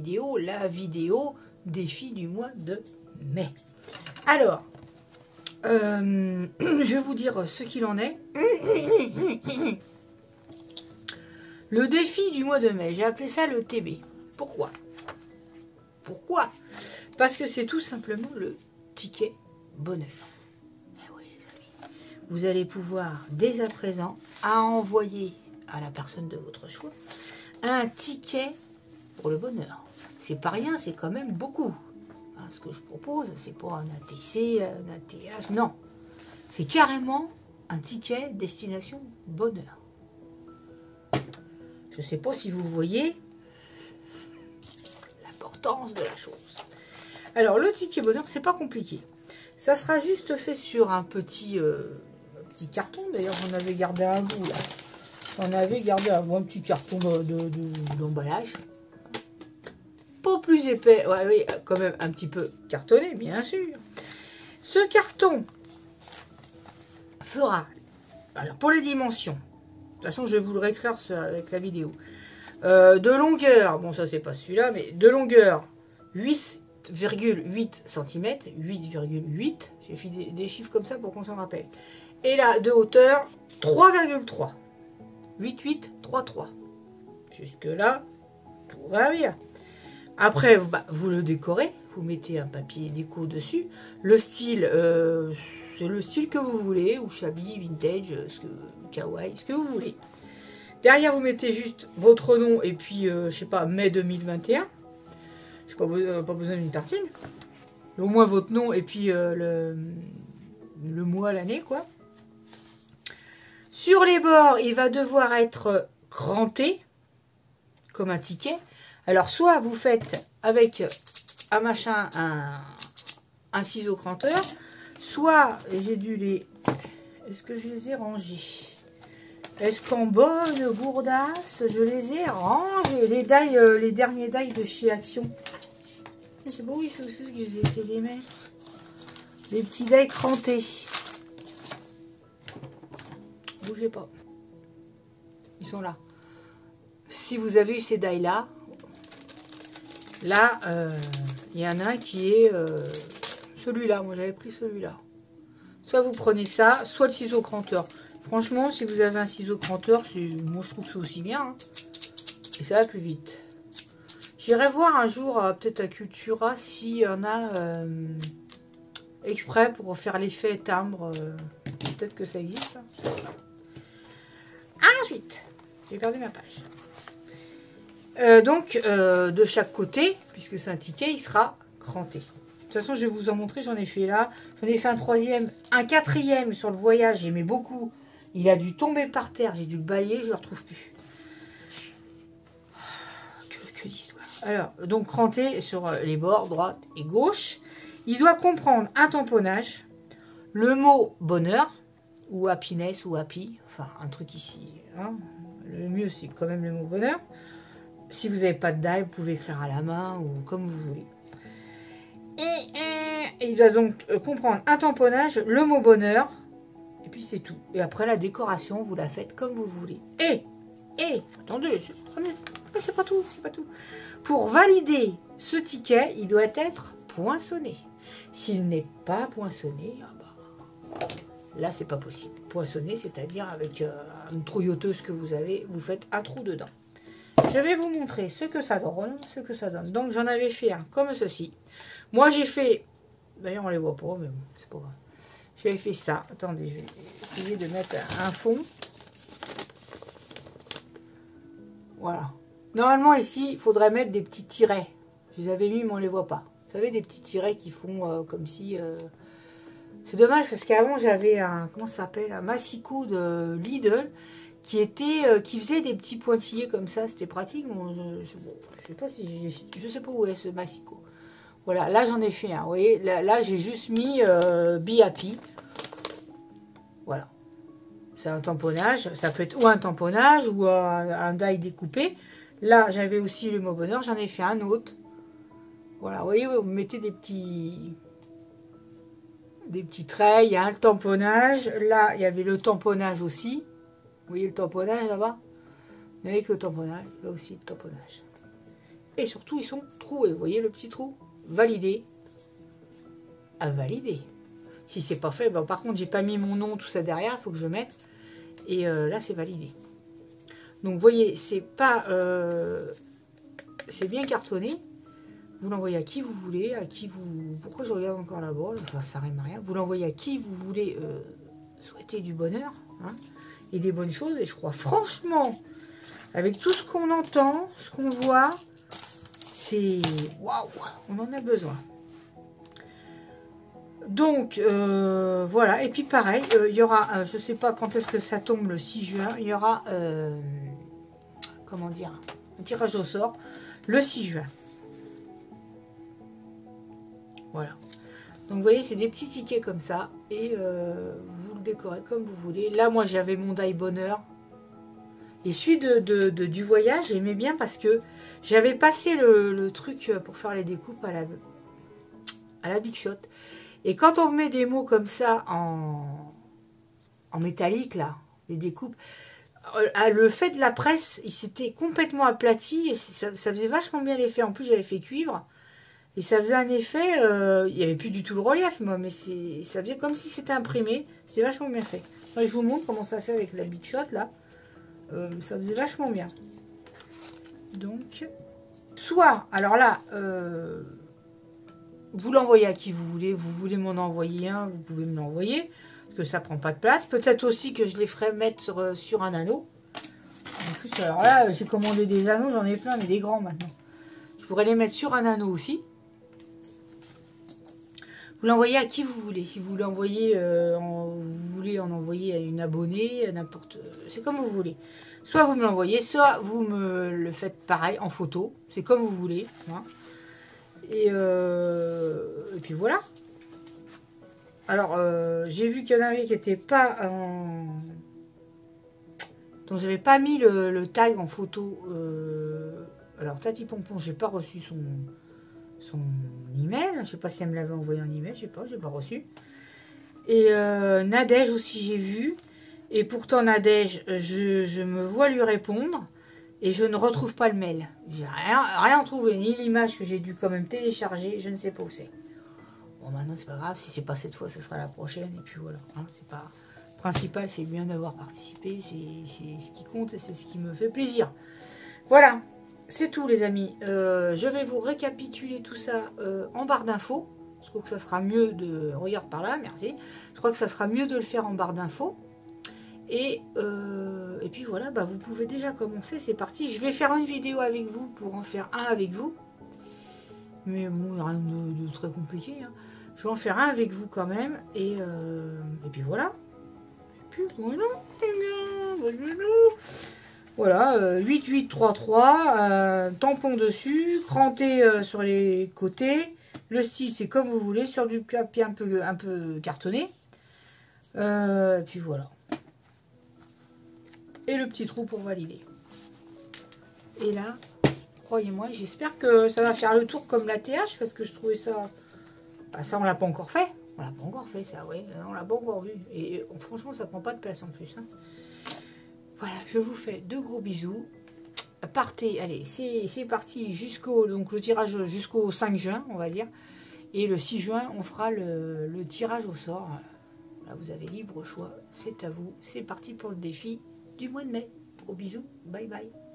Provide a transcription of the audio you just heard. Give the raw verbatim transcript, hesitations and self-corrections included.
vidéo, la vidéo défi du mois de mai. Alors, euh, je vais vous dire ce qu'il en est. Le défi du mois de mai, j'ai appelé ça le T B. Pourquoi? Pourquoi? Parce que c'est tout simplement le ticket bonheur. Eh oui, les amis. Vous allez pouvoir, dès à présent, à envoyer à la personne de votre choix un ticket pour le bonheur. C'est pas rien, c'est quand même beaucoup. Hein, ce que je propose, c'est pas un A T C, un A T H, non. C'est carrément un ticket destination bonheur. Je ne sais pas si vous voyez l'importance de la chose. Alors, le ticket bonheur, c'est pas compliqué. Ça sera juste fait sur un petit, euh, un petit carton. D'ailleurs, j'en avais gardé un bout, là. J'en avais gardé un, un petit carton d'emballage. Pas plus épais. Ouais, oui, quand même un petit peu cartonné, bien sûr. Ce carton fera... Alors, pour les dimensions... De toute façon, je vais vous le réécrire avec la vidéo. Euh, de longueur, bon ça c'est pas celui-là, mais de longueur huit virgule huit centimètres, huit virgule huit, j'ai fait des, des chiffres comme ça pour qu'on s'en rappelle. Et là, de hauteur, trois virgule trois. huit, huit, trois, trois. Jusque là, tout va bien. Après, bah, vous le décorez, vous mettez un papier déco dessus. Le style, euh, c'est le style que vous voulez, ou shabby, vintage, ce que, kawaii, ce que vous voulez. Derrière, vous mettez juste votre nom et puis, euh, je sais pas, mai deux mille vingt et un. Je n'ai pas, euh, pas besoin d'une tartine. Au moins votre nom et puis euh, le, le mois, l'année, quoi. Sur les bords, il va devoir être cranté, comme un ticket. Alors, soit vous faites avec un machin, un, un ciseau cranteur, soit j'ai dû les... Est-ce que je les ai rangés? Est-ce qu'en bonne gourdasse, je les ai rangés? Les die, euh, les derniers die de chez Action. Je sais pas où c'est que j'ai été les mettre. Les petits die crantés. Bougez pas. Ils sont là. Si vous avez eu ces die là, là, il euh, y en a un qui est euh, celui-là. Moi, j'avais pris celui-là. Soit vous prenez ça, soit le ciseau cranteur. Franchement, si vous avez un ciseau cranteur, moi, je trouve que c'est aussi bien. Hein. Et ça va plus vite. J'irai voir un jour, euh, peut-être à Cultura, s'il y en a euh, exprès pour faire l'effet timbre. Euh, peut-être que ça existe. Hein. Ensuite, j'ai perdu ma page. Euh, donc, euh, de chaque côté, puisque c'est un ticket, il sera cranté. De toute façon, je vais vous en montrer, j'en ai fait là. J'en ai fait un troisième, un quatrième sur le voyage, j'aimais beaucoup. Il a dû tomber par terre, j'ai dû le balayer, je ne le retrouve plus. Que, que d'histoire. Alors, donc cranté sur les bords, droite et gauche. Il doit comprendre un tamponnage, le mot bonheur, ou happiness, ou happy, enfin un truc ici. Hein. Le mieux, c'est quand même le mot bonheur. Si vous n'avez pas de die, vous pouvez écrire à la main ou comme vous voulez. Et, et, et il doit donc comprendre un tamponnage, le mot bonheur, et puis c'est tout. Et après la décoration, vous la faites comme vous voulez. Et, et, attendez, c'est pas tout, c'est pas tout. Pour valider ce ticket, il doit être poinçonné. S'il n'est pas poinçonné, ah bah, là c'est pas possible. Poinçonné, c'est-à-dire avec euh, une trouilloteuse que vous avez, vous faites un trou dedans. Je vais vous montrer ce que ça donne, ce que ça donne. Donc j'en avais fait un comme ceci. Moi j'ai fait, d'ailleurs on les voit pas, mais bon, c'est pas grave. J'avais fait ça. Attendez, je vais essayer de mettre un fond. Voilà. Normalement ici, il faudrait mettre des petits tirets. Je les avais mis, mais on les voit pas. Vous savez, des petits tirets qui font euh, comme si... Euh... C'est dommage parce qu'avant j'avais un, comment ça s'appelle, un massicot de Lidl qui était, euh, qui faisait des petits pointillés comme ça. C'était pratique. Bon, je, je, bon, je sais pas si, je sais pas où est ce massicot. Voilà, là j'en ai fait un. Vous voyez, là, là j'ai juste mis euh, Be Happy. Voilà. C'est un tamponnage. Ça peut être ou un tamponnage ou un, un die découpé. Là j'avais aussi le mot bonheur. J'en ai fait un autre. Voilà, vous voyez, vous mettez des petits des petits traits. Il y a un tamponnage. Là, il y avait le tamponnage aussi. Vous voyez le tamponnage là-bas? Avec le tamponnage, là aussi le tamponnage. Et surtout, ils sont troués. Vous voyez le petit trou? Validé. À valider. Si c'est pas fait, ben, par contre, j'ai pas mis mon nom, tout ça derrière, il faut que je mette. Et euh, là, c'est validé. Donc, vous voyez, c'est pas... Euh, c'est bien cartonné. Vous l'envoyez à qui vous voulez, à qui vous... Pourquoi je regarde encore là-bas? Ça, ça rime à rien. Vous l'envoyez à qui vous voulez euh, souhaiter du bonheur, hein, et des bonnes choses. Et je crois, franchement, avec tout ce qu'on entend, ce qu'on voit, c'est... Waouh, on en a besoin. Donc, euh, voilà. Et puis, pareil, il euh, y aura... Euh, je ne sais pas quand est-ce que ça tombe le six juin. Il y aura... Euh, comment dire? Un tirage au sort le six juin. Voilà. Donc, vous voyez, c'est des petits tickets comme ça. Et euh, vous le décorez comme vous voulez. Là, moi, j'avais mon die bonheur. Et celui de, de, de, du voyage, j'aimais bien parce que j'avais passé le, le truc pour faire les découpes à la, à la Big Shot. Et quand on met des mots comme ça en, en métallique, là, les découpes, le fait de la presse, il s'était complètement aplati et ça, ça faisait vachement bien l'effet. En plus, j'avais fait cuivre. Et ça faisait un effet, euh, il n'y avait plus du tout le relief, moi, mais ça faisait comme si c'était imprimé. C'est vachement bien fait. Moi, je vous montre comment ça fait avec la Big Shot, là. Euh, ça faisait vachement bien. Donc, soit, alors là, euh, vous l'envoyez à qui vous voulez. Vous voulez m'en envoyer un, vous pouvez me l'envoyer. Parce que ça prend pas de place. Peut-être aussi que je les ferai mettre sur, sur un anneau. En plus, alors là, j'ai commandé des anneaux, j'en ai plein, mais des grands maintenant. Je pourrais les mettre sur un anneau aussi. Vous l'envoyez à qui vous voulez. Si vous l'envoyez, euh, vous voulez en envoyer à une abonnée, à n'importe... C'est comme vous voulez. Soit vous me l'envoyez, soit vous me le faites pareil, en photo. C'est comme vous voulez. Hein. Et, euh, et puis voilà. Alors, euh, j'ai vu qu'il y en avait qui n'étaient pas en... dont j'avais pas mis le, le tag en photo. Euh... Alors, Tati Pompon, j'ai pas reçu son... son email, je sais pas si elle me l'avait envoyé en email, je sais pas, j'ai pas reçu. Et euh, Nadège aussi j'ai vu, et pourtant Nadège, je, je me vois lui répondre, et je ne retrouve pas le mail. J'ai rien, rien trouvé, ni l'image que j'ai dû quand même télécharger, je ne sais pas où c'est. Bon maintenant c'est pas grave, si c'est pas cette fois, ce sera la prochaine, et puis voilà. Hein, c'est pas principal, c'est bien d'avoir participé, c'est ce qui compte, et c'est ce qui me fait plaisir. Voilà. C'est tout les amis, euh, je vais vous récapituler tout ça euh, en barre d'infos. Je trouve que ça sera mieux de... Regarde par là, merci. Je crois que ça sera mieux de le faire en barre d'infos. Et, euh, et puis voilà, bah, vous pouvez déjà commencer, c'est parti. Je vais faire une vidéo avec vous pour en faire un avec vous. Mais bon, il n'y a rien de, de très compliqué. Hein. Je vais en faire un avec vous quand même. Et, euh, et puis voilà. Et puis voilà. Voilà, euh, huit huit trois trois, euh, tampon dessus, cranté euh, sur les côtés. Le style, c'est comme vous voulez, sur du papier un peu, un peu cartonné. Euh, et puis voilà. Et le petit trou pour valider. Et là, croyez-moi, j'espère que ça va faire le tour comme la T H, parce que je trouvais ça... Bah, ça, on l'a pas encore fait. On l'a pas encore fait, ça, oui. On l'a pas encore vu. Et, et franchement, ça prend pas de place en plus, hein. Voilà, je vous fais de gros bisous. Partez, allez, c'est parti jusqu'au donc le tirage jusqu'au cinq juin, on va dire. Et le six juin, on fera le, le tirage au sort. Là, vous avez libre choix, c'est à vous. C'est parti pour le défi du mois de mai. Gros bisous, bye bye.